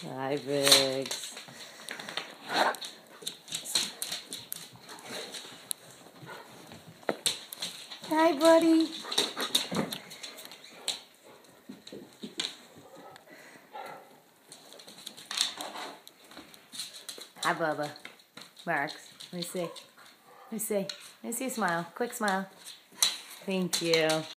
Hi, Biggs. Hi, buddy. Hi, Bubba. Marks. Let me see. Let me see. Let me see a smile. Quick smile. Thank you.